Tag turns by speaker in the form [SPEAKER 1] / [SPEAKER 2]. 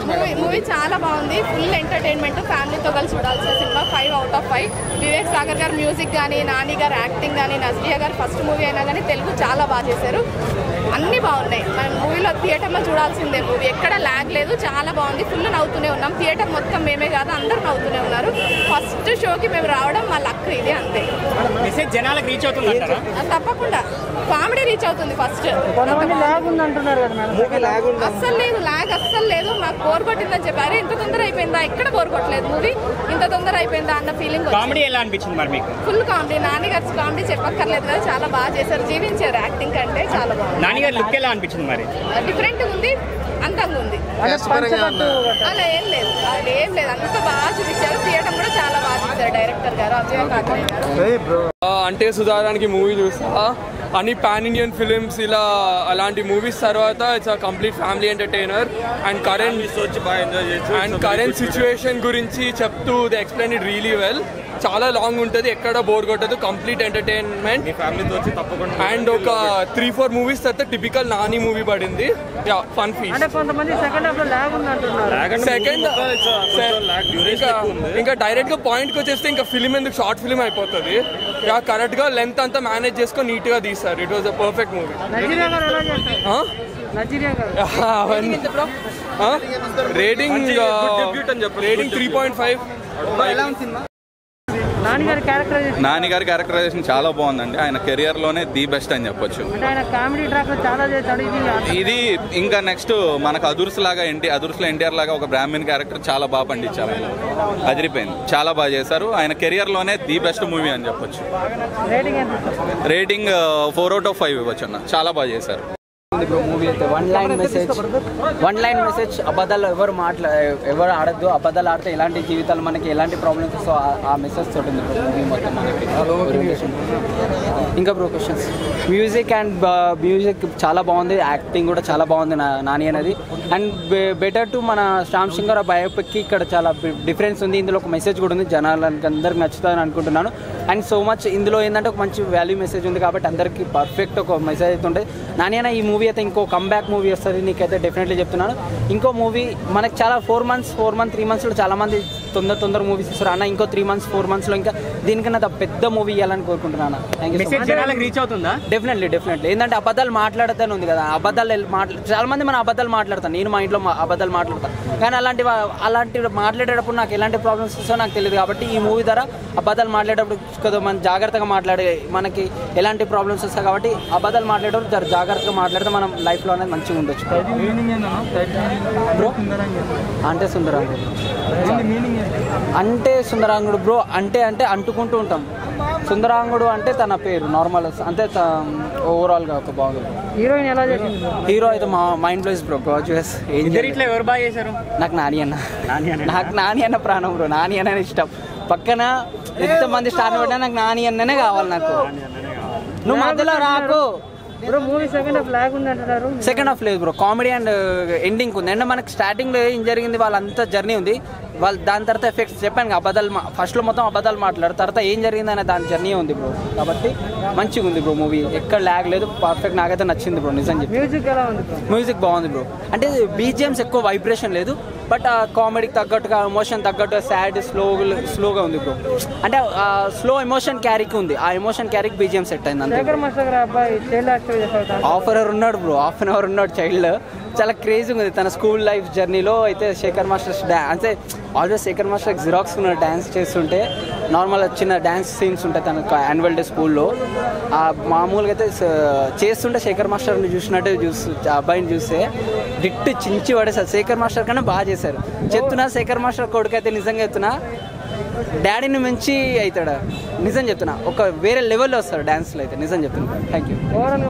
[SPEAKER 1] Movie చాలా బాగుంది. Full entertainment, ఫ్యామిలీతో కలిసి చూడాల్సిన సినిమా. 5 out of 5. వివేక్ సాగర్ గారు మ్యూజిక్ కానీ, నాని గారు యాక్టింగ్ కానీ, నజ్రియా గారు ఫస్ట్ మూవీ అయినా కానీ తెలుగు చాలా బాగా చేశారు. అన్నీ బాగున్నాయి. మనం మూవీలో థియేటర్లో చూడాల్సిందే. మూవీ ఎక్కడ ల్యాగ్ లేదు, చాలా బాగుంది. ఫుల్ నవ్వుతూనే ఉన్నాం. థియేటర్ మొత్తం మేమే కాదు, అందరూ నవ్వుతూనే ఉన్నారు. ఫస్ట్ షోకి మేము రావడం మా లక్ ఇది, అంతే.
[SPEAKER 2] మెసేజ్ జనాలకు రీచ్ అవుతుంది
[SPEAKER 1] తప్పకుండా కామెడీ రీచ్ అవుతుంది. ఫస్ట్ అస్సలు లేదు, ల్యాగ్ అస్సలు లేదు. నాకు బోర్ కొట్టిందని చెప్పారు. ఇంత తొందర అయిపోయిందా, ఎక్కడ బోర్ కొట్టలేదు. మూవీ ఇంత తొందర అయిపోయిందా అన్న ఫీలింగ్.
[SPEAKER 2] కామెడీ ఎలా అనిపించింది మరి మీకు?
[SPEAKER 1] Full comedy. నాని గారి కామెడీ చెప్పక్కర్లేదు కదా, చాలా బాగా చేశారు. జీవించారు యాక్టింగ్ కంటే చాలా బాగుంది.
[SPEAKER 2] నాని గారి లుక్ ఎలా అనిపించింది మరి?
[SPEAKER 1] డిఫరెంట్ ఉంది, అందంగా ఉంది. అలా ఏం లేదు, అది ఏం లేదు. అంత బాగా చూపించారు. థియేటర్ కూడా చాలా బాగా చూపించారు డైరెక్టర్ గారు, అజయ్ కాకరే గారు.
[SPEAKER 3] అంటే సుధారానికి మూవీ చూస్తా అన్ని పాన్ ఇండియన్ ఫిలిమ్స్ ఇలా అలాంటి మూవీస్ తర్వాత it's complete family entertainer and current situation గురించి చెప్తూ they explain it really well. చాలా లాంగ్ ఉంటుంది, ఎక్కడ బోర్ కొట్టదు, కంప్లీట్ ఎంటర్టైన్మెంట్ అండ్ ఒక 3-4 మూవీస్ తర్వాత టిపికల్ నాని మూవీ పడింది. Fun feel. ఇంకా డైరెక్ట్ గా పాయింట్ కి వచ్చేస్తే ఇంకా ఫిలిం ఎందుకు షార్ట్ ఫిలిం అయిపోతుంది. కరెక్ట్ గా లెంత్ అంతా మేనేజ్ చేసుకొని నీట్ గా తీస్తారు. It was a perfect movie. Rating 3.5.
[SPEAKER 4] Nani గారి క్యారెక్టరైజేషన్ చాలా బాగుందండి. ఆయన కెరియర్ లోనే ది బెస్ట్ అని చెప్పొచ్చు. ఇది ఇంకా నెక్స్ట్ మనకు అదుర్సులో ఎన్టీఆర్ లాగా ఒక బ్రాహ్మణ్ క్యారెక్టర్ చాలా బాగా పండించారు. ఆయన అదిరిపోయింది, చాలా బాగా చేశారు. ఆయన కెరియర్ లోనే ది బెస్ట్ మూవీ అని చెప్పొచ్చు. రేటింగ్ 4 out of 5 ఇవ్వచ్చు అన్న. చాలా బాగా చేశారు.
[SPEAKER 5] మూవీ అయితే వన్ లైన్ మెసేజ్ అబద్ధాలు ఎవరు ఆడద్దు. అబద్ధాలు ఆడితే ఎలాంటి జీవితాలు మనకి ఎలాంటి ప్రాబ్లమ్స్ వస్తాయో ఆ మెసేజ్ తోటి మూవీ మొత్తం మనకి. ఇంకా బ్రో క్వశ్చన్స్. మ్యూజిక్ చాలా బాగుంది, యాక్టింగ్ కూడా చాలా బాగుంది నాని అనేది. అండ్ బెటర్ టు మన శ్యామ్ సింగ్ గారు బయోపిక్కి ఇక్కడ చాలా డిఫరెన్స్ ఉంది. ఇందులో ఒక మెసేజ్ కూడా ఉంది, జనాలకి అందరికి నచ్చుతుందని అనుకుంటున్నాను. అండ్ సో మచ్ ఇందులో ఏంటంటే ఒక మంచి వాల్యూ మెసేజ్ ఉంది కాబట్టి అందరికీ పర్ఫెక్ట్ ఒక మెసేజ్ అయితే ఉంటుంది. నాని అయినా ఈ మూవీ అయితే ఇంకో కంబ్యాక్ మూవీ వస్తుంది నీకైతే డెఫినెట్లీ చెప్తున్నాను. ఇంకో మూవీ మనకి చాలా 3 monthsలో చాలా మంది తొందర మూవీస్ ఇస్తారు అన్న. ఇంకో 3 months 4 monthsలో ఇంకా దీనికన్నా పెద్ద మూవీ ఇవ్వాలని కోరుకుంటున్నాను. Thank you. డెఫినెట్లీ. ఏంటంటే అబద్ధాలు మాట్లాడతాను ఉంది కదా, చాలా మంది మన అబద్ధాలు మాట్లాడతాను. నేను మా ఇంట్లో అబద్ధాలు మాట్లాడతాను, కానీ అలాంటివి మాట్లాడేటప్పుడు నాకు ఎలాంటి ప్రాబ్లమ్స్ వస్తాయో నాకు తెలియదు. కాబట్టి ఈ మూవీ ద్వారా అబద్ధాలు మాట్లాడేటప్పుడు కొద్దిగా మనం జాగ్రత్తగా మాట్లాడే మనకి ఎలాంటి ప్రాబ్లమ్స్ వస్తాయి కాబట్టి అబద్ధాలు మాట్లాడేటప్పుడు జాగ్రత్తగా మాట్లాడితే మనం లైఫ్లో అనేది మంచిగా ఉండొచ్చు. బ్రో అంటే సుందరాంగుడు బ్రో అంటే అంటుకుంటూ ఉంటాం. సుందరాంగుడు అంటే తన పేరు నార్మల్ అంతే. ఓవరాల్గా ఒక బాగుంది. హీరోయిన్ ఎలా చేసింది? హీరో అయితే మా మైండ్ ప్లేస్ బ్రో. గాజుయస్.
[SPEAKER 2] ఎవరు బాగా చేశారు?
[SPEAKER 5] నాకు నాని అన్న ప్రాణం బ్రో. నాని అన్న ఇష్టం. పక్కన ఎంతమంది స్టార్ పడ్డా నాకు నాని అన్ననే కావాలి. నాకు నువ్వు మధ్యలో రాకు బ్రో. మూవీ సెకండ్ హాఫ్ లేదు బ్రో. కామెడీ అండ్ ఎండింగ్ ఉంది. అండ్ మనకి స్టార్టింగ్లో ఏం జరిగింది వాళ్ళంతా జర్నీ ఉంది. వాళ్ళు దాని తర్వాత ఎఫెక్ట్స్ చెప్పాను, అబద్ధాలు ఫస్ట్లో మొత్తం అబద్ధాలు మాట్లాడారు, తర్వాత ఏం జరిగింది అనే దాని జర్నీ ఉంది బ్రో. కాబట్టి మంచిగా ఉంది బ్రో మూవీ, ఎక్కడ ల్యాగ్ లేదు, పర్ఫెక్ట్. నాకైతే నచ్చింది బ్రో నిజం చెప్పి. మ్యూజిక్ బాగుంది బ్రో. అంటే బీజిఎమ్స్ ఎక్కువ వైబ్రేషన్ లేదు, బట్ కామెడీకి తగ్గట్టుగా ఎమోషన్ తగ్గట్టుగా సాడ్ స్లోగా ఉంది బ్రో. అంటే స్లో ఎమోషన్ క్యారీకి ఉంది, ఆ ఎమోషన్ క్యారీకి బీజిఎం సెట్ అయింది అంతే. హాఫ్ అన్ అవర్ ఉన్నాడు చైల్డ్. చాలా క్రేజీ ఉంది తన స్కూల్ లైఫ్ జర్నీలో. అయితే శేఖర్ మాస్టర్ అంటే ఆల్వేస్ శేఖర్ మాస్టర్ జిరాక్స్ ఉన్న డ్యాన్స్ చేస్తుంటే నార్మల్ చిన్న డ్యాన్స్ సీన్స్ ఉంటాయి తన యాన్యువల్ డే స్కూల్లో. మామూలుగా అయితే చేస్తుంటే శేఖర్ మాస్టర్ని చూసినట్టే అబ్బాయిని చూస్తే డిట్టు చించి పడేసారు. శేఖర్ మాస్టర్ కన్నా బాగా చేశారు చెప్తున్నా. శేఖర్ మాస్టర్ కొడుకు అయితే నిజంగా చెప్తున్నా డాడీని మించి అవుతాడు. నిజం చెప్తున్నా, ఒక వేరే లెవెల్లో వస్తాడు డ్యాన్స్లో అయితే. నిజం చెప్తున్నా. Thank you.